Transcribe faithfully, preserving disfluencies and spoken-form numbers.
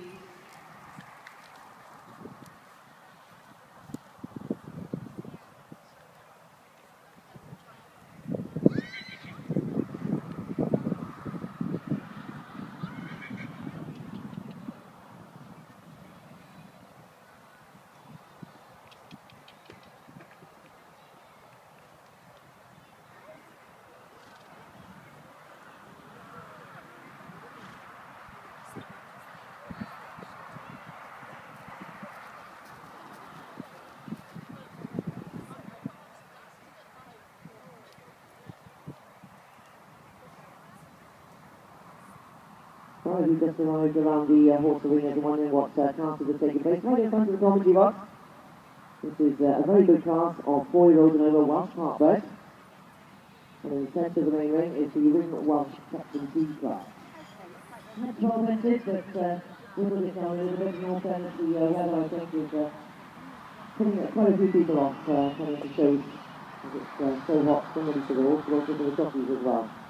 Well, we just arrived around the uh, horse arena and wondering what uh, classes are taking place. Right in front of the commentary box. This is uh, a very good class of four-year-olds and over Welsh Hartbred. And in the centre of the main ring is the original Welsh Section D class. Not twelve inches, but uh, we'll put it down a little bit. In all fairness, the uh, weather, I think, is uh, putting uh, quite a few people off uh, coming to shows. It's uh, so hot, so many for the horse, but also for the jockeys as well.